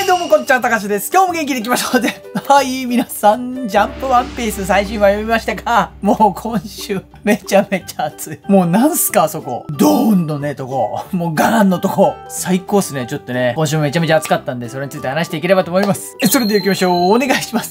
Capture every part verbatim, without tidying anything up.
どうもこんにちは、たかしです。今日も元気にいきましょうね。はい、皆さん、ジャンプワンピース最新話読みましたか？もう今週、めちゃめちゃ暑い。もうなんすか、あそこ。ドーンのね、とこ。もうガーンのとこ。最高っすね。ちょっとね、今週もめちゃめちゃ暑かったんで、それについて話していければと思います。それでは行きましょう。お願いします。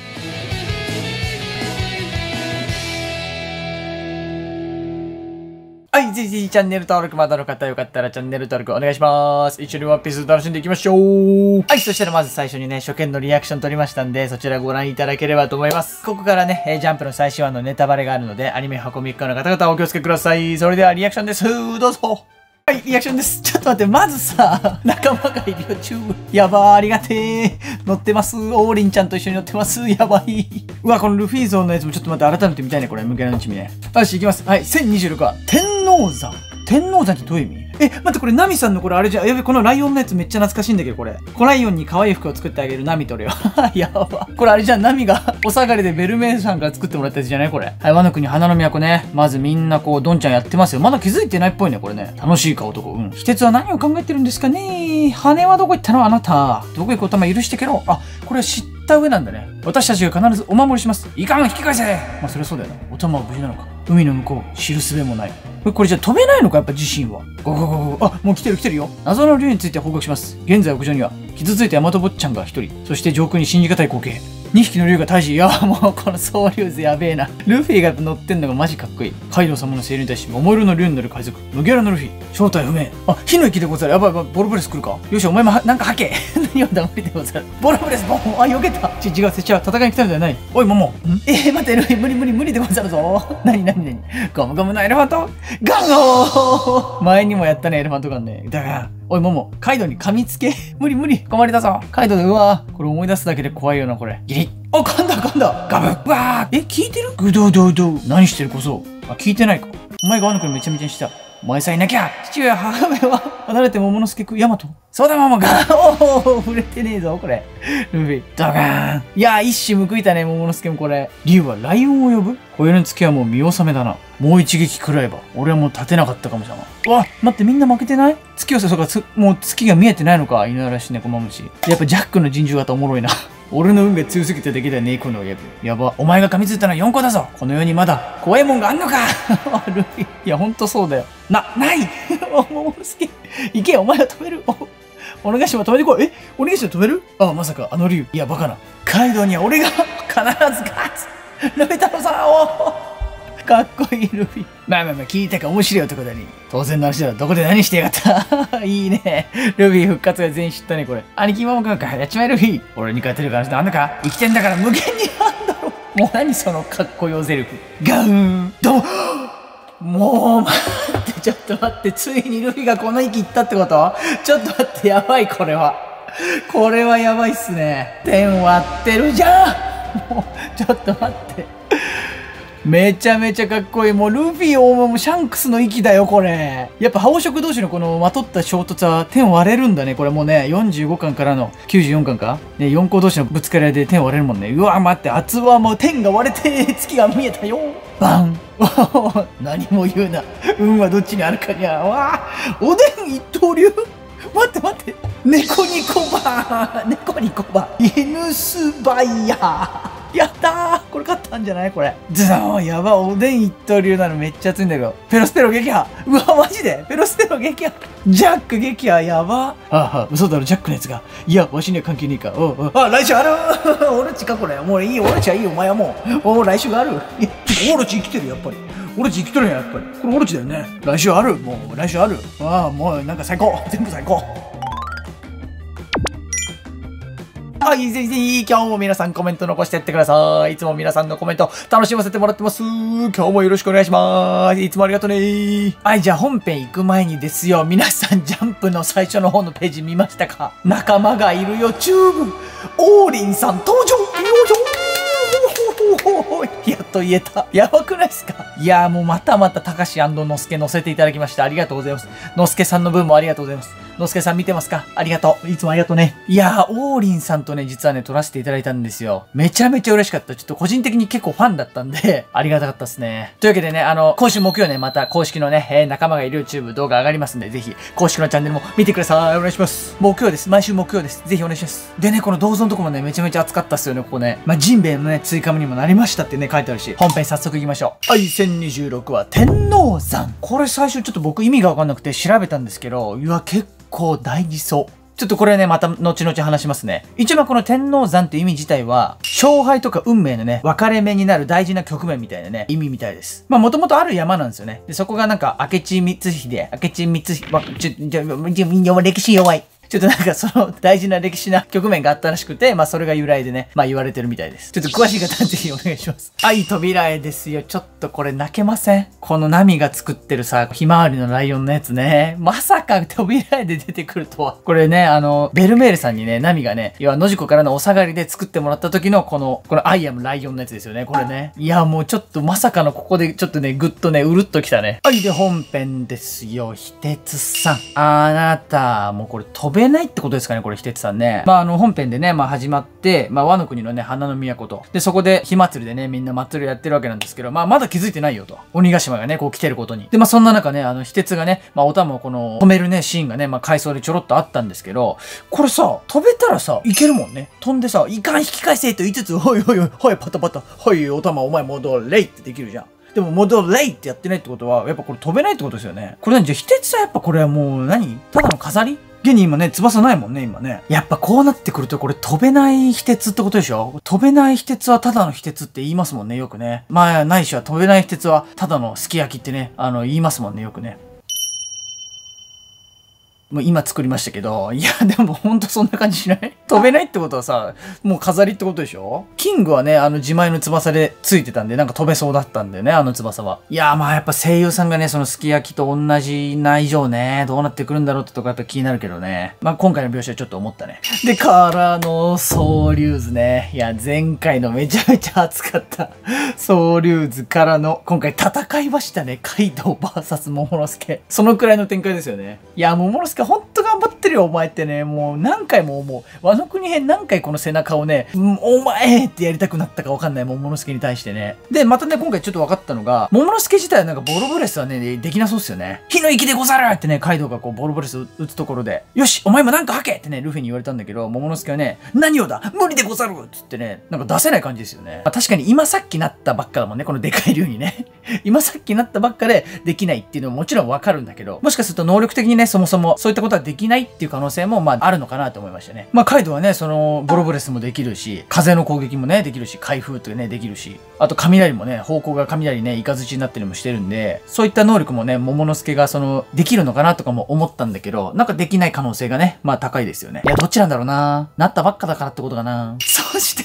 はい、ぜひぜひチャンネル登録まだの方よかったらチャンネル登録お願いします。一緒にワンピース楽しんでいきましょう。はい、そしたらまず最初にね、初見のリアクション撮りましたんで、そちらご覧いただければと思います。ここからね、えー、ジャンプの最新話のネタバレがあるので、アニメ箱みっかの方々はお気をつけください。それではリアクションです。どうぞ。はい、リアクションです。ちょっと待って、まずさ、仲間がいるよ、チューブ。やばー、ありがてー。乗ってます。オーリンちゃんと一緒に乗ってます。やばい。うわ、このルフィ像のやつもちょっと待って、改めて見たいね、これ。無限の一味ね。よし、行きます。はい、せんにじゅうろくわ。天王山。天王山ってどういう意味？え、待って、これナミさんのこれあれじゃん。やべ、このライオンのやつめっちゃ懐かしいんだけど、これ。コライオンに可愛い服を作ってあげるナミとれよ。やば。これあれじゃん、ナミがお下がりでベルメーさんから作ってもらったやつじゃないこれ。はい、ワノ国花の都ね。まずみんなこう、ドンちゃんやってますよ。まだ気づいてないっぽいね、これね。楽しいか、男。うん。秘訣は何を考えてるんですかね？羽はどこ行ったのあなた。どこ行くおたま許してけろ。あ、これは知った上なんだね。私たちが必ずお守りします。いかん、引き返せ。まあ、そりゃそうだよな。おたまは無事なのか。海の向こう、知るすべもない。これじゃ飛べないのかやっぱ自身は。ゴゴゴゴ。あ、もう来てる来てるよ。謎の竜について報告します。現在屋上には、傷ついたヤマト坊ちゃんが一人。そして上空に信じがたい光景。にひきの竜が退治。いや、もうこの総竜図やべえな。ルフィが乗ってんのがマジかっこいい。カイドウ様の精霊に対し、桃色の竜に乗る海賊。麦わらのルフィ。正体不明。あ、火の息でござる。やばいやばい、ボロブレス来るか。よし、お前もなんか吐け。何を黙りでござる。ボロブレス、ボン。あ、避けた。ち、違う、せちゃう。戦いに来たのではない。おい、モモ。んえー、待って、ルフィ、無理無理無理でござるぞ。なになになに。ゴムゴムのエレファント。ガンゴー。前にもやったね、エレファントガンね。だが、おい、モモ、カイドウに噛みつけ。無理無理。困りだぞ。カイドウで、うわーこれ思い出すだけで怖いよな、これ。ギリ。あ、噛んだ噛んだ。ガブッ。わーえ、聞いてるグドドド。何してるこそ。あ、聞いてないか。お前がワノ国めちゃめちゃにした。お前さえいなきゃ。父親、母親は、離れて桃之助くん、ヤマト。そうだ、ママが。おお、触れてねえぞ、これ。ルフィ、ドガーン。いやー、一矢報いたね、桃之助もこれ。竜はライオンを呼ぶ？今夜の月はもう見納めだな。もう一撃食らえば、俺はもう立てなかったかもしれない。うわ、待って、みんな負けてない？月をさ、そうか、つ、もう月が見えてないのか、犬嵐しね、こまむし。やっぱジャックの陣中型おもろいな。俺の運が強すぎただけだよね、この親分。やば。お前が噛みついたのはよんこだぞ。この世にまだ怖いもんがあんのか。ルフィ。いや、ほんとそうだよ。な、ないお、桃之助。行けよ、お前は止める。お、お願いします、止めてこい。え、お願いします、止める？あ、まさか、あの竜。いや、バカな。カイドウには俺が必ず勝つ。ルフィ太郎さん、おかっこいいルフィ。まあまあまあ、聞いたか面白い男だね。当然の話だ。どこで何してやがった。いいね。ルフィ復活が全員知ったね、これ。兄貴ママくんか。やっちまえルフィ。俺に勝てる可能性あんのか？生きてんだから無限にあんだろ。もう何そのかっこよゼルフ。ガーン。ドン。もう待って、ちょっと待って。ついにルフィがこの息いったってこと？ちょっと待って、やばい、これは。これはやばいっすね。天割ってるじゃん。もう、ちょっと待って。めちゃめちゃかっこいい。もうルフィをもうシャンクスの息だよ、これ。やっぱ覇色同士のこのまとった衝突は天割れるんだね。これもうね、よんじゅうごかんからのきゅうじゅうよんかんかね、よん校同士のぶつかり合いで天割れるもんね。うわ、待って、厚はもう天が割れて月が見えたよ。バン。何も言うな。運はどっちにあるかにゃ。わあ、おでん一刀流。待って待って。猫ニコバー。猫ニコバー。犬スバイヤー。やったー、これ勝ったんじゃない？これ。ズドーン。やば、おでん一刀流なのめっちゃ熱いんだけど。ペロステロ撃破。うわ、マジでペロステロ撃破。ジャック撃破、やば。ああ、嘘だろ、ジャックのやつが。いや、わしには関係ねえか。おうおう。あ、来週あるオロチか、これ。もういいよ、オロチはいいよ、お前はもう。おう、来週がある。オロチ生きてる、やっぱり。オロチ生きとるやん、やっぱり。これオロチだよね。来週ある。もう、来週ある。ああ、もう、なんか最高。全部最高。はい、ぜひぜひ、今日も皆さんコメント残してやってください。いつも皆さんのコメント楽しませてもらってます。今日もよろしくお願いします。いつもありがとうね。はい、じゃあ本編行く前にですよ。皆さんジャンプの最初の方のページ見ましたか？仲間がいるよ、チューブ。オーリンさん登場。やっと言えた。やばくないですか？いやーもうまたまたたかしのすけ乗せていただきましてありがとうございます。のすけさんの分もありがとうございます。 のすけさん見てますか？ありがとう。いつもありがとうね。いやー、王林さんとね、実はね、撮らせていただいたんですよ。めちゃめちゃ嬉しかった。ちょっと個人的に結構ファンだったんで、ありがたかったですね。というわけでね、あの、今週木曜ね、また公式のね、えー、仲間がいる YouTube 動画上がりますんで、ぜひ、公式のチャンネルも見てください。お願いします。木曜です。毎週木曜です。ぜひお願いします。でね、この銅像のとこもね、めちゃめちゃ熱かったっすよね、ここね。まあ、ジンベエのね、追加にもなりましたってね、書いてあるし、本編早速行きましょう。はい、せんにじゅうろくは天王山。これ最初ちょっと僕意味がわかんなくて調べたんですけど、いや、結構大事そう。ちょっとこれね、また後々話しますね。一番この天王山っていう意味自体は、勝敗とか運命のね、分かれ目になる大事な局面みたいなね、意味みたいです。まあもともとある山なんですよね。で、そこがなんか、明智光秀、明智光秀、わ、ちょ、ちょ、ちょ、歴史弱い。ちょっとなんかその大事な歴史な局面があったらしくて、まあそれが由来でね、まあ言われてるみたいです。ちょっと詳しい方はぜひお願いします。はい、扉絵ですよ。ちょっとこれ泣けません？このナミが作ってるさ、ひまわりのライオンのやつね。まさか扉絵で出てくるとは。これね、あの、ベルメールさんにね、ナミがね、要は野宿からのお下がりで作ってもらった時のこの、このアイアムライオンのやつですよね。これね。いや、もうちょっとまさかのここでちょっとね、ぐっとね、うるっときたね。はい、で本編ですよ。ひてつさん。あなた、もうこれ飛べないってことですかね、これ、ひてつさんね。まあ、あの、本編でね、まあ、始まって、まあ、和の国のね、花の都と。で、そこで、火祭りでね、みんな祭りをやってるわけなんですけど、まあ、まだ気づいてないよと。鬼ヶ島がね、こう来てることに。で、まあ、そんな中ね、あの、ひてつがね、まあ、お玉をこの、止めるね、シーンがね、まあ、回想でちょろっとあったんですけど、これさ、飛べたらさ、いけるもんね。飛んでさ、いかん引き返せと言いつつ、ほいほいほい、ほい、パタパタ、ほい、お玉お前戻れいってできるじゃん。でも、戻れいってやってないってことは、やっぱこれ飛べないってことですよね。これ何じゃあ、ひてつさんやっぱこれはもう何、ただの飾り？現に今ね、翼ないもんね、今ね。やっぱこうなってくると、これ飛べない秘訣ってことでしょ？飛べない秘訣はただの秘訣って言いますもんね、よくね。まあ、ないしは飛べない秘訣はただのすき焼きってね、あの、言いますもんね、よくね。もう今作りましたけど、いや、でもほんとそんな感じしない？飛べないってことはさ、もう飾りってことでしょ？キングはね、あの自前の翼でついてたんで、なんか飛べそうだったんだよね、あの翼は。いやー、まあやっぱ声優さんがね、そのすき焼きと同じな以上ね、どうなってくるんだろうってとこやっぱ気になるけどね。まあ今回の描写はちょっと思ったね。で、からの、ソウリューズね。いや、前回のめちゃめちゃ熱かった。ソウリューズからの、今回戦いましたね。カイドウ ブイエス モモのすけ。そのくらいの展開ですよね。いや、モモのすけほんと頑張ってるよ、お前ってね。もう何回も思う。ワノ国編何回この背中をね、うん、お前ってやりたくなったかわかんない、モモのすけに対してね。で、またね、今回ちょっと分かったのが、モモのすけ自体はなんかボロブレスはね、できなそうっすよね。火の息でござるってね、カイドウがこうボロブレス撃つところで、よし、お前もなんか吐けってね、ルフィに言われたんだけど、モモのすけはね、何をだ無理でござるっつってね、なんか出せない感じですよね。まあ、確かに今さっきなったばっかだもんね、このでかい竜にね。今さっきなったばっかでできないっていうのももちろんわかるんだけど、もしかすると能力的にね、そもそもそういったことはできないっていう可能性もまああるのかなと思いましたね。まあカイドウはね、そのボロブレスもできるし、風の攻撃もね、できるし、開封ってね、できるし、あと雷もね、方向が雷ね、イカズチになってるのもしてるんで、そういった能力もね、モモのすけがその、できるのかなとかも思ったんだけど、なんかできない可能性がね、まあ高いですよね。いや、どっちなんだろうな。なったばっかだからってことかな。そして、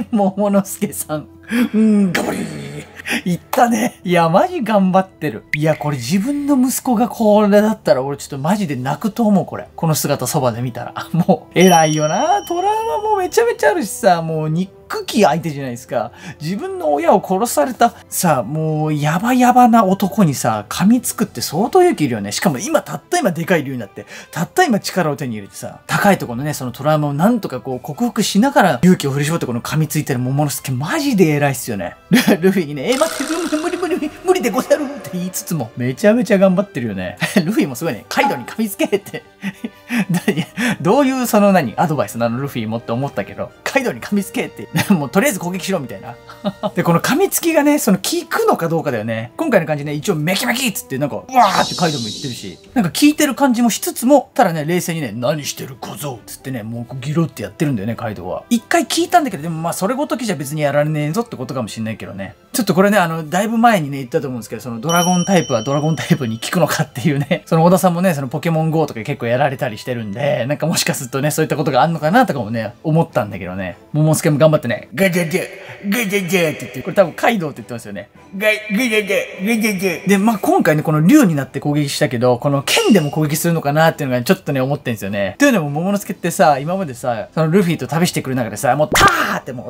モモのすけさん。うーん、頑張りー。いったね。いや、マジ頑張ってる。いや、これ自分の息子がこれだったら俺ちょっとマジで泣くと思う、これ。この姿そばで見たら。もう、偉いよな。トラウマもめちゃめちゃあるしさ、もう憎き相手じゃないですか。自分の親を殺された、さ、もう、やばやばな男にさ、噛みつくって相当勇気いるよね。しかも今、たった今でかい竜になって、たった今力を手に入れてさ、高いところのね、そのトラウマをなんとかこう克服しながら勇気を振り絞ってこの噛みついてるモモのすけ、マジで偉いっすよね。ル、ルフィにね、え、待って、無理無理無理、無理でござるって言いつつも、めちゃめちゃ頑張ってるよね。ルフィもすごいね、カイドウに噛みつけってどういうその何、アドバイスなのルフィもって思ったけど、カイドウに噛みつけって、もうとりあえず攻撃しろみたいな。で、この噛みつきがね、その効くのかどうかだよね。今回の感じね、一応メキメキっつってなんか、うわーってカイドウも言ってるし、なんか効いてる感じもしつつも、ただね、冷静にね、何してる小僧っつってね、もうギロってやってるんだよね、カイドウは。一回聞いたんだけど、でもまあそれごときじゃ別にやられねえぞってことかもしんないけどね。ちょっとこれね、あの、だいぶ前にね、言ったと思うんですけど、そのドラゴンタイプはドラゴンタイプに効くのかっていうね、その小田さんもね、そのポケモン ゴー とか結構やられたりしてるんで、なんかもしかするとね、そういったことがあんのかなとかもね、思ったんだけどね。モモスケも頑張ってね、ガジャジャ、ガジャジャって言って、これ多分カイドウって言ってますよね。ガ、ガジャジャ、ガジャジャ。で、まあ、今回ね、この竜になって攻撃したけど、この剣でも攻撃するのかなっていうのがちょっとね、思ってんですよね。というのも、モモのスケってさ、今までさ、そのルフィと旅してくる中でさ、もうターってもう、ター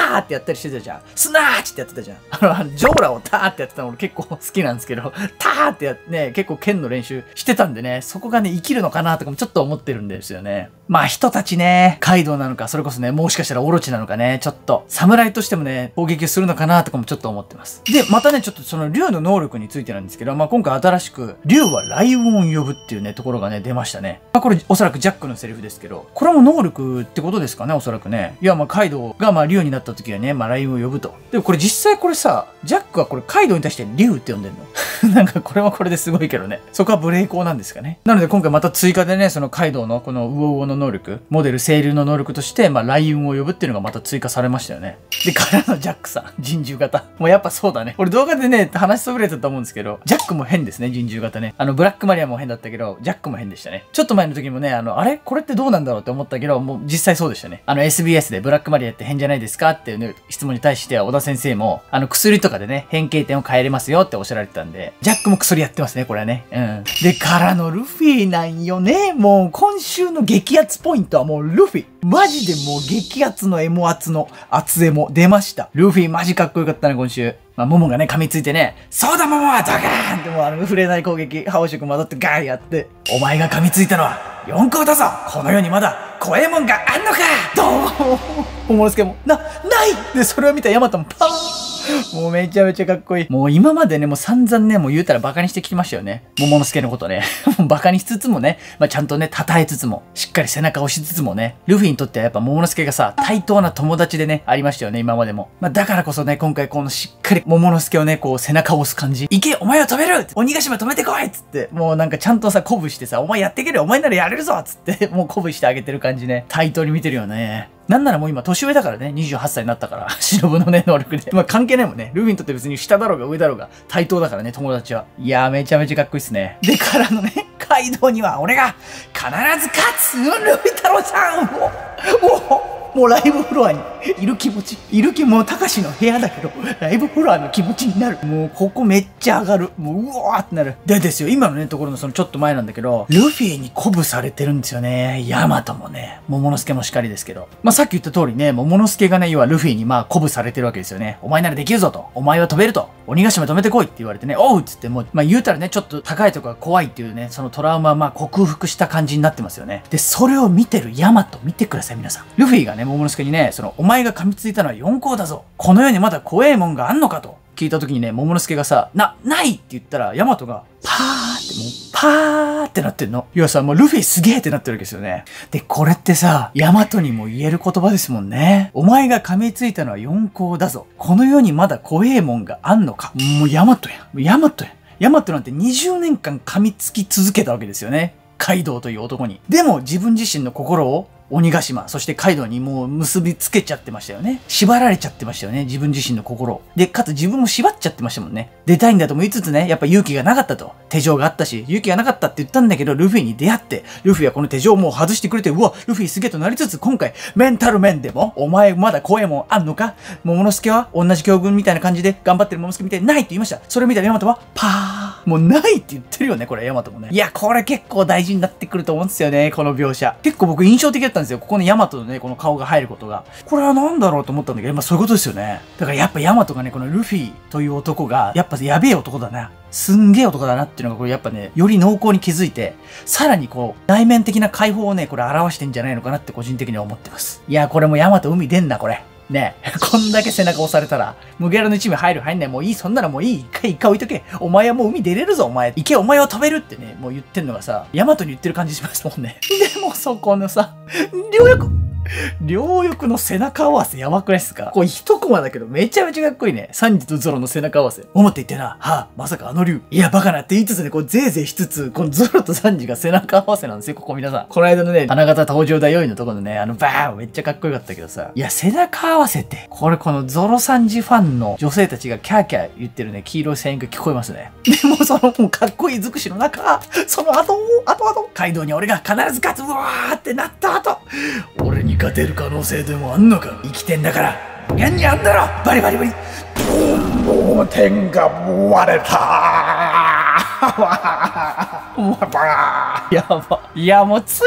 ーってやったりしてたじゃん。スナーチってやってたじゃん。あの、あのジョーラをターってやってたの俺結構好きなんですけど、ターってやってね、結構剣の練習してたんでね、そこがね、生きるのかなとかもちょっと思ってるんですよね。まあ人たちね、カイドウなのか、それこそね、もしかしたらオロチなのかね、ちょっと、侍としてもね、攻撃するのかなとかもちょっと思ってます。で、またね、ちょっとその竜の能力についてなんですけど、まあ今回新しく、竜は雷雲を呼ぶっていうね、ところがね、出ましたね。まあこれおそらくジャックのセリフですけど、これも能力ってことですかね、おそらくね。いや、まあカイドウがまあ竜になった時はね、まあ雷雲を呼ぶと。でもこれ実際これさ、ジャックはこれカイドウに対して竜って呼んでんのなんかこれはこれですごいけどね。そこは無礼講なんですかね。なので今回また追加でね、そのカイドウのこのウオウオの能力、モデル清流の能力として、まあ雷雲を呼ぶっていうのがまた追加されましたよね。で、からのジャックさん、人獣型。もうやっぱそうだね。俺動画でね、話しそびれたと思うんですけど、ジャックも変ですね、人獣型ね。あの、ブラックマリアも変だったけど、ジャックも変でしたね。ちょっと前の時もね、あの、あれこれってどうなんだろうって思ったけど、もう実際そうでしたね。あの、エスビーエス でブラックマリアって変じゃないですかっていう、ね、質問に対しては、小田先生も、あの、薬とかでね、変形点を変えれますよっておっしゃられてたんで、ジャックも薬やってますね、これはね。うん。で、からのルフィなんよね。もう、今週の激アツポイントはもうルフィ。マジでもう激アツのエモアツの厚エモ出ました。ルフィマジかっこよかったね、今週。まあ、モモがね、噛みついてね、そうだモモはドカーンってもうあの、触れない攻撃、覇王色混ざってガーンやって、お前が噛みついたのは四皇だぞ。この世にまだ怖えもんがあんのか。どうもモモの助も、な、ないで、それを見たヤマトもパーンもうめちゃめちゃかっこいい。もう今までね、もう散々ね、もう言うたらバカにしてきましたよね。桃之助のことね。バカにしつつもね、まあ、ちゃんとね、称えつつも、しっかり背中を押しつつもね、ルフィにとってはやっぱ桃之助がさ、対等な友達でね、ありましたよね、今までも。まあ、だからこそね、今回このしっかり桃之助をね、こう背中を押す感じ。行けお前を止める鬼ヶ島止めてこいっつって、もうなんかちゃんとさ、鼓舞してさ、お前やっていけるよお前ならやれるぞっつって、もう鼓舞してあげてる感じね。対等に見てるよね。なんならもう今年上だからね、にじゅうはっさいになったから、忍のね、能力で。まあ関係ないもんね。ルフィにとって別に下だろうが上だろうが対等だからね、友達は。いやーめちゃめちゃかっこいいっすね。でからのね、カイドウには俺が必ず勝つルフィ太郎さんを、もう、もうライブフロアにいる気持ち。いる気もう、たかしの部屋だけど、ライブフロアの気持ちになる。もう、ここめっちゃ上がる。もう、うわーってなる。でですよ、今のね、ところのそのちょっと前なんだけど、ルフィに鼓舞されてるんですよね。ヤマトもね、桃之助もしかりですけど。まあ、さっき言った通りね、桃之助がね、要はルフィにまあ、鼓舞されてるわけですよね。お前ならできるぞと。お前は飛べると。鬼ヶ島止めてこいって言われてね、おうっつってもう、まあ、言うたらね、ちょっと高いとこが怖いっていうね、そのトラウマはまあ、克服した感じになってますよね。で、それを見てるヤマト見てください、皆さん。ルフィがね、桃之助にね、その、お前が噛みついたのは四皇だぞ。この世にまだ怖えもんがあんのかと聞いた時にね、桃之助がさ、な、ないって言ったら、ヤマトが、パーってもう、パーってなってんの。いやさ、もうルフィすげえってなってるわけですよね。で、これってさ、ヤマトにも言える言葉ですもんね。お前が噛みついたのは四皇だぞ。この世にまだ怖えもんがあんのか。もうヤマトや。ヤマトや。ヤマトなんてにじゅうねんかん噛みつき続けたわけですよね。カイドウという男に。でも自分自身の心を鬼ヶ島、そしてカイドウにもう結びつけちゃってましたよね。縛られちゃってましたよね。自分自身の心を。で、かつ自分も縛っちゃってましたもんね。出たいんだとも言いつつね、やっぱ勇気がなかったと。手錠があったし、勇気がなかったって言ったんだけど、ルフィに出会って、ルフィはこの手錠をもう外してくれて、うわ、ルフィすげえとなりつつ、今回、メンタル面でも、お前まだ怖いもんあんのか桃之助は同じ境遇みたいな感じで頑張ってる桃之助みたいにないって言いました。それを見たヤマトは、パー。もうないって言ってるよね、これ、ヤマトもね。いや、これ結構大事になってくると思うんですよね、この描写。結構僕印象的だったんですよ。ここのヤマトのね、この顔が入ることが。これは何だろうと思ったんだけど、まあそういうことですよね。だからやっぱヤマトがね、このルフィという男が、やっぱやべえ男だな。すんげえ男だなっていうのがこれやっぱね、より濃厚に気づいて、さらにこう、内面的な解放をね、これ表してんじゃないのかなって個人的には思ってます。いや、これもヤマト海出んな、これ。ねえ、こんだけ背中押されたら、麦わらの一味入る入んない、もういい、そんならもういい、一回一回置いとけ。お前はもう海出れるぞ、お前。行け、お前を飛べるってね、もう言ってんのがさ、ヤマトに言ってる感じしますもんね。でもそこのさ、両翼両翼の背中合わせやばくないっすか？これ一コマだけどめちゃめちゃかっこいいね。サンジとゾロの背中合わせ。思って言ってな、はあ、まさかあの竜。いや、バカなって言いつつね、こう、ぜいぜいしつつ、このゾロとサンジが背中合わせなんですよ、ここ皆さん。この間のね、花形登場だよいのところのね、あの、バーンめっちゃかっこよかったけどさ。いや、背中合わせって、これこのゾロサンジファンの女性たちがキャーキャー言ってるね、黄色い声援が聞こえますね。でもその、もうかっこいい尽くしの中、その後、後々、カイドウに俺が必ず勝つ、うわーってなった後、俺に勝てる可能性でもあんのか。生きてんだから無限にあんだろ。バリバリバリ、もう天が割れたやば。いやもうついに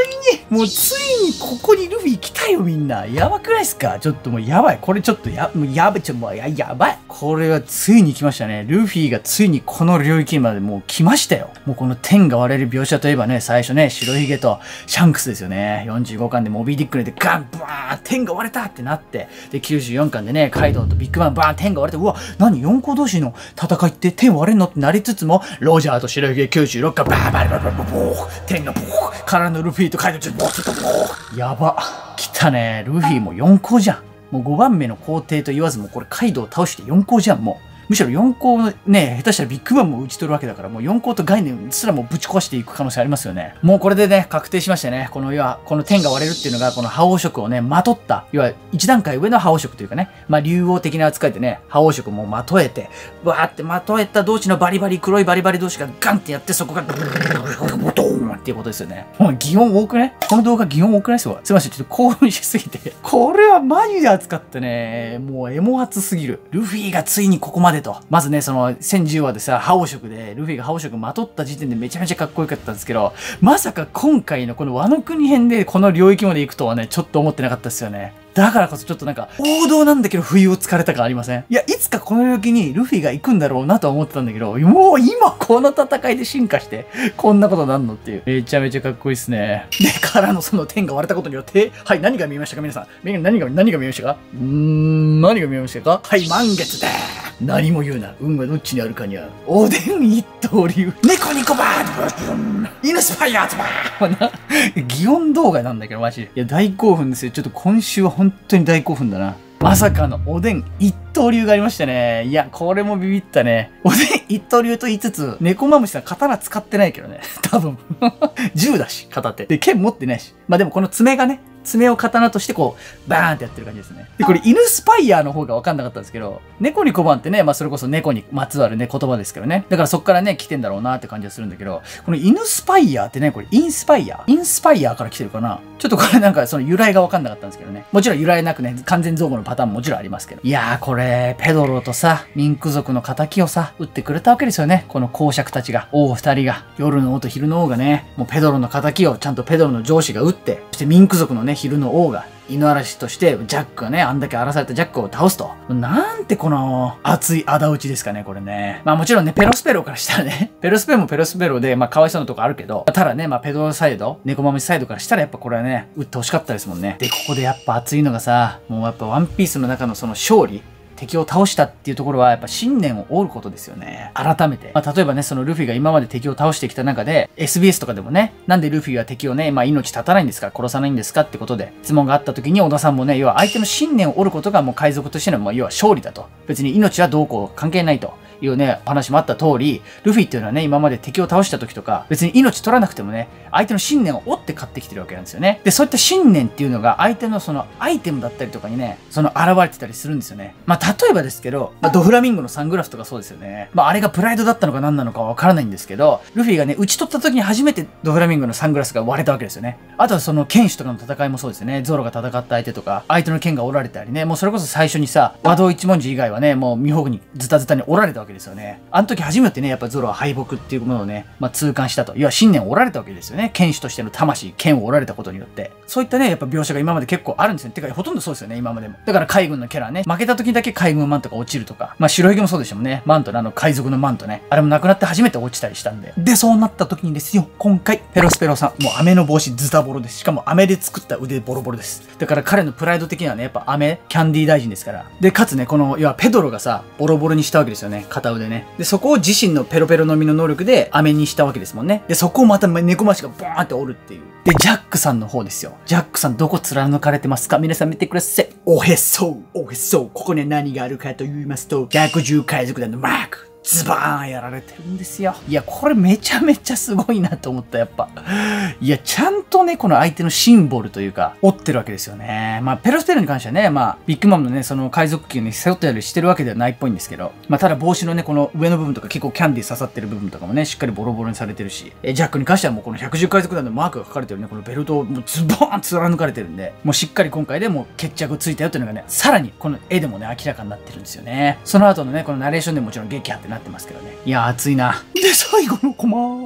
もうついにここにルフィ来たよみんな。やばくないっすか？ちょっともうやばい。これちょっとや、もうやばい。ちょ、もうや、やばい。これはついに来ましたね。ルフィがついにこの領域までもう来ましたよ。もうこの天が割れる描写といえばね、最初ね、白ひげとシャンクスですよね。よんじゅうごかんでモビーディックでガンバーン天が割れたってなって、で、きゅうじゅうよんかんでね、カイドウとビッグバンバーン天が割れて、うわ、何よん校同士の戦いって天割れんのってなりつつも、ロジャーと白ひげきゅうじゅうろっかんバーバーバーバーバーボー天がボーからのルフィとカイドウちょっとボーやば。来たね。ルフィもよん校じゃん。もうごばんめの皇帝と言わずもこれカイドウを倒してよん校じゃん、もう。むしろよん校ね、下手したらビッグバンも打ち取るわけだから、もうよん校と概念すらもぶち壊していく可能性ありますよね。もうこれでね、確定しましたね。この、要は、この天が割れるっていうのが、この覇王色をね、まとった、要は、一段階上の覇王色というかね、まあ、竜王的な扱いでね、覇王色もまとえて、バーってまとえた同士のバリバリ、黒いバリバリ同士がガンってやって、そこが、ボトーンっていうことですよね。もう擬音多くね？この動画擬音多くないですよ。すいません、ちょっと興奮しすぎて。これはマジで熱かったね。もうエモ熱すぎる。ルフィがついにここまでと。まずね、その、せんじゅうわでさ、覇王色で、ルフィが覇王色まとった時点でめちゃめちゃかっこよかったんですけど、まさか今回のこのワノ国編でこの領域まで行くとはね、ちょっと思ってなかったですよね。だからこそちょっとなんか、王道なんだけど不意をつかれた感ありません？いや、いつかこの領域にルフィが行くんだろうなとは思ってたんだけど、もう今この戦いで進化して、こんなことなんのっていう。めちゃめちゃかっこいいっすね。で、からのその天が割れたことによって、はい、何が見えましたか皆さん。何が、何が見えましたかうーん、何が見えましたかはい、満月だー。何も言うな。運がどっちにあるかには。おでん一刀流。猫ニコバーイヌスパイアーズバー擬音動画なんだけど、マジで。いや、大興奮ですよ。ちょっと今週は本当に大興奮だな。まさかのおでん一刀流がありましたね。いや、これもビビったね。おでん一刀流と言いつつ、猫マムシさん刀使ってないけどね。多分。銃だし、片手。で、剣持ってないし。まあでもこの爪がね、爪を刀としてこう、バーンってやってる感じですね。で、これ、犬スパイアーの方がわかんなかったんですけど、猫に小判ってね、まあそれこそ猫にまつわるね、言葉ですけどね。だからそっからね、来てんだろうなって感じがするんだけど、この犬スパイアーってね、これ、インスパイアーインスパイアーから来てるかな？ちょっとこれなんかその由来がわかんなかったんですけどね。もちろん由来なくね、完全造語のパターンももちろんありますけど。いやー、これ、ペドロとさ、ミンク族の仇をさ、撃ってくれたわけですよね。この公爵たちが、王二人が、夜の王と昼の王がね、もうペドロの仇をちゃんとペドロの上司が撃って、そしてミンク族のね、昼の王が、犬嵐としてジャックがね、あんだけ荒らされたジャックを倒すと。なんてこの熱い仇討ちですかね、これね。まあもちろんね、ペロスペロからしたらね、ペロスペロもペロスペロで、まあかわいそうなとこあるけど、ただね、まあペドロサイド、猫マムシサイドからしたらやっぱこれはね、撃ってほしかったですもんね。で、ここでやっぱ熱いのがさ、もうやっぱワンピースの中のその勝利。敵を倒したっていうところはやっぱ信念を折ることですよね。改めて。まあ、例えばね、そのルフィが今まで敵を倒してきた中で、エスビーエス とかでもね、なんでルフィは敵をね、まあ命絶たないんですか殺さないんですかってことで質問があった時に小田さんもね、要は相手の信念を折ることがもう海賊としての、まあ、要は勝利だと。別に命はどうこう関係ないと。いうね、お話もあった通り、ルフィっていうのはね、今まで敵を倒した時とか、別に命取らなくてもね、相手の信念を折って買ってきてるわけなんですよね。で、そういった信念っていうのが相手のそのアイテムだったりとかにね、その現れてたりするんですよね。まあ、例えばですけど、まあ、ドフラミンゴのサングラスとかそうですよね。まあ、あれがプライドだったのか何なのかはわからないんですけど、ルフィがね、打ち取った時に初めてドフラミンゴのサングラスが割れたわけですよね。あとはその剣士とかの戦いもそうですよね。ゾロが戦った相手とか、相手の剣が折られたりね、もうそれこそ最初にさ、和道一文字以外はね、もうミホグにズタズタに折られたわけですよね。あの時初めてね、やっぱゾロは敗北っていうものをね、まあ、痛感したと。要は信念を折られたわけですよね。剣士としての魂、剣を折られたことによって。そういったね、やっぱ描写が今まで結構あるんですよね。てか、ほとんどそうですよね、今までも。だから海軍のキャラね、負けた時だけ海軍マントが落ちるとか、まあ、白ひげもそうでしたもんね。マントのあの海賊のマントね。あれもなくなって初めて落ちたりしたんで。で、そうなった時にですよ、今回、ペロスペロさん、もう飴の帽子ズタボロです。しかも飴で作った腕ボロボロです。だから彼のプライド的にはね、やっぱ飴、キャンディー大臣ですから。で、かつね、この、要はペドロがさ、ボロボロにしたわけですよね。片腕ね。で、そこを自身のペロペロ飲みの能力で飴にしたわけですもんね。で、そこをまた猫回しがボーンって折るっていう。で、ジャックさんの方ですよ。ジャックさんどこ貫かれてますか？皆さん見てください。おへそ、おへそ。ここに何があるかと言いますと、百獣海賊団のマーク。ズバーンやられてるんですよ。いや、これめちゃめちゃすごいなと思った、やっぱ。いや、ちゃんとね、この相手のシンボルというか、折ってるわけですよね。まあ、ペロスペロに関してはね、まあ、ビッグマムのね、その海賊旗をね、背負ったりしてるわけではないっぽいんですけど、まあ、ただ帽子のね、この上の部分とか結構キャンディー刺さってる部分とかもね、しっかりボロボロにされてるし、えジャックに関してはもうこの百獣海賊団のマークが書かれてるね、このベルトをもうズボーン貫かれてるんで、もうしっかり今回でもう決着ついたよっていうのがね、さらにこの絵でもね、明らかになってるんですよね。その後のね、このナレーションでももちろん撃破ってなってますけどね。いや、熱いな。で、最後のコマ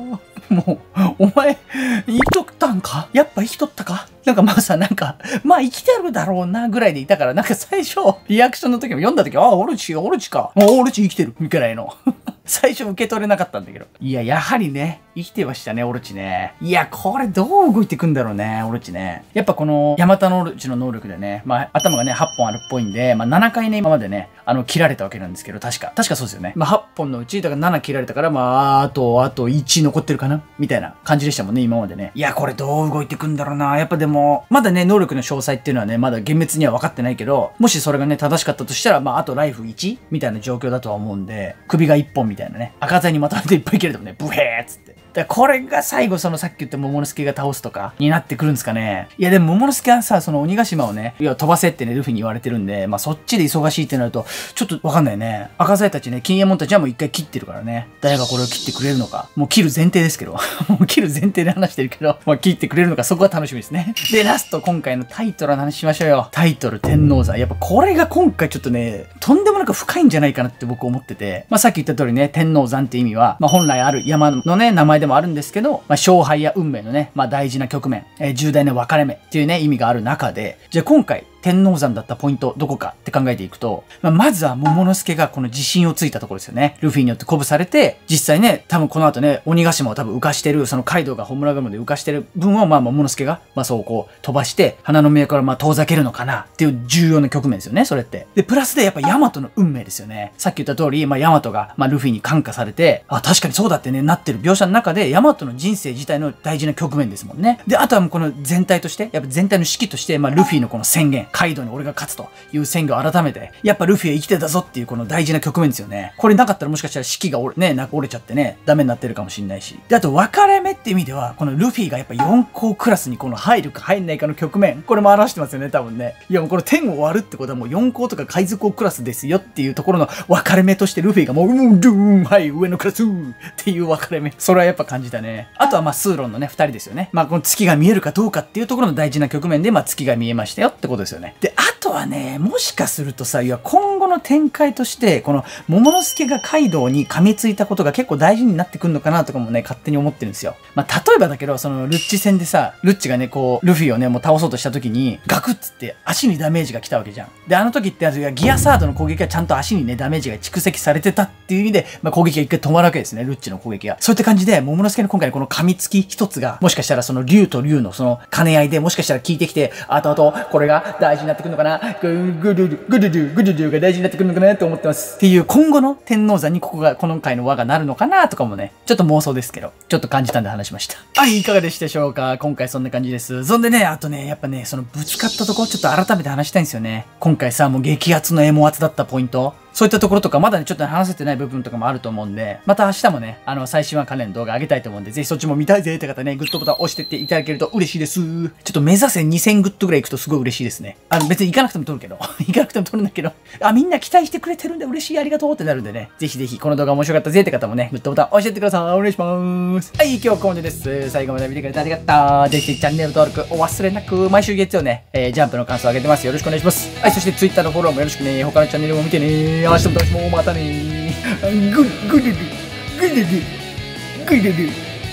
もう、お前、生きとったんかやっぱ生きとったかなんかまあさ、なんか、まあ生きてるだろうなぐらいでいたから、なんか最初、リアクションの時も読んだ時、ああ、オルチ、オルチか。もうオルチ生きてる。みたいの。最初受け取れなかったんだけど。いや、やはりね、生きてましたね、オルチね。いや、これどう動いていくんだろうね、オルチね。やっぱこの、ヤマタノオルチの能力でね、まあ、頭がね、はっぽんあるっぽいんで、まあ、ななかいね、今までね、あの、切られたわけなんですけど、確か。確かそうですよね。まあ、はっぽんのうち、だからなな切られたから、まあ、あと、あといち残ってるかなみたいな感じでしたもんね、今までね。いや、これどう動いていくんだろうな。やっぱでも、まだね、能力の詳細っていうのはね、まだ厳密には分かってないけど、もしそれがね、正しかったとしたら、まあ、あとライフいちみたいな状況だとは思うんで、首がいっぽんみたいなね、赤座にまとめていっぱい切れてもね、ブヘーっつって。だからこれが最後そのさっき言った桃之助が倒すとかになってくるんですかね。いやでも桃之助はさ、その鬼ヶ島をね、いや飛ばせってね、ルフィに言われてるんで、まあそっちで忙しいってなると、ちょっとわかんないね。赤鞘たちね、金右衛門たちはもう一回切ってるからね。誰がこれを切ってくれるのか。もう切る前提ですけど。もう切る前提で話してるけど、まあ切ってくれるのか、そこは楽しみですね。で、ラスト今回のタイトルの話しましょうよ。タイトル天王山。やっぱこれが今回ちょっとね、とんでもなく深いんじゃないかなって僕思ってて、まあさっき言った通りね、天王山って意味は、まあ本来ある山のね、名前でもあるんですけど、まあ、勝敗や運命のね、まあ、大事な局面、えー、重大な分かれ目っていうね、意味がある中で、じゃあ今回、天王山だったポイントどこかって考えていくと、まあ、まずは桃之助がこの自信をついたところですよね。ルフィによって鼓舞されて、実際ね、多分この後ね、鬼ヶ島を多分浮かしてる、そのカイドウが本村雲で浮かしてる分を、まあ桃之助が、まあそうこう飛ばして、花の都からまあ遠ざけるのかなっていう重要な局面ですよね、それって。で、プラスでやっぱヤマトの運命ですよね。さっき言った通り、まあヤマトが、まあルフィに感化されて、あ、確かにそうだってね、なってる描写の中で、ヤマトの人生自体の大事な局面ですもんね。で、あとはもうこの全体として、やっぱ全体の指揮として、まあルフィのこの宣言、カイドウに俺が勝つという宣言を改めて、やっぱルフィは生きてたぞっていうこの大事な局面ですよね。これなかったらもしかしたら指揮が折れ、ね、なんか折れちゃってね、ダメになってるかもしれないし。で、あと分かれ目って意味では、このルフィがやっぱよん校クラスにこの入るか入んないかの局面、これも表してますよね、多分ね。いやもうこの天を割るってことはもうよん校とか海賊王クラスですよっていうところの分かれ目としてルフィがもう、うん、ドゥーン、はい、上のクラスっていう分かれ目。それはやっぱ感じたね。あとはまあ、スーロンのね、二人ですよね。まあ、この月が見えるかどうかっていうところの大事な局面で、まあ、月が見えましたよってことですよね。で、あとはね、もしかするとさ、いや、今後の展開として、この、桃之助がカイドウに噛みついたことが結構大事になってくるのかなとかもね、勝手に思ってるんですよ。まあ、例えばだけど、その、ルッチ戦でさ、ルッチがね、こう、ルフィをね、もう倒そうとした時に、ガクッつって足にダメージが来たわけじゃん。で、あの時ってギアサードの攻撃はちゃんと足にね、ダメージが蓄積されてたっていう意味で、まあ、攻撃が一回止まるわけですね、ルッチの攻撃が。そういった感じで、桃之助の今回のこの噛みつき一つが、もしかしたらその竜と竜のその兼ね合いで、もしかしたら効いてきて、あとあと、これが大事になってくるのかな、グーグルル、グルル、グルルが大事になってくるのかなって思ってます。っていう今後の天王山にここが、この回の輪がなるのかなとかもね、ちょっと妄想ですけど、ちょっと感じたんで話しました。はい、いかがでしたでしょうか。今回そんな感じです。そんでね、あとね、やっぱね、そのぶつかったとこ、ちょっと改めて話したいんですよね。今回さ、もう激アツのエモアツだったポイント。そういったところとか、まだね、ちょっと話せてない部分とかもあると思うんで、また明日もね、あの、最新話関連の動画上げたいと思うんで、ぜひそっちも見たいぜって方ね、グッドボタン押してっていただけると嬉しいです。ちょっと目指せにせんグッドぐらい行くとすごい嬉しいですね。あの、別に行かなくても撮るけど、行かなくても撮るんだけど、あ、みんな期待してくれてるんで嬉しい、ありがとうってなるんでね、ぜひぜひこの動画面白かったぜって方もね、グッドボタン押してってください。お願いします。はい、今日はここまでです。最後まで見てくれてありがとう。ぜひぜひチャンネル登録お忘れなく、毎週月曜ね、えー、ジャンプの感想を上げてます。よろしくお願いします。はい、そして Twitter のフォローもよろしくね。他のチャンネルも見てね。明日も楽しもう。またねー。グルグルルグルルグルル。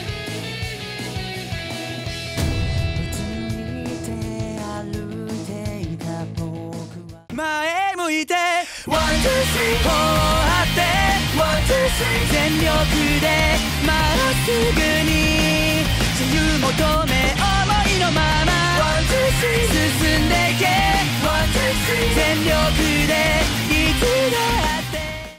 前向いてワンツースリーこう張ってワンツースリー全力でまっすぐに自由求め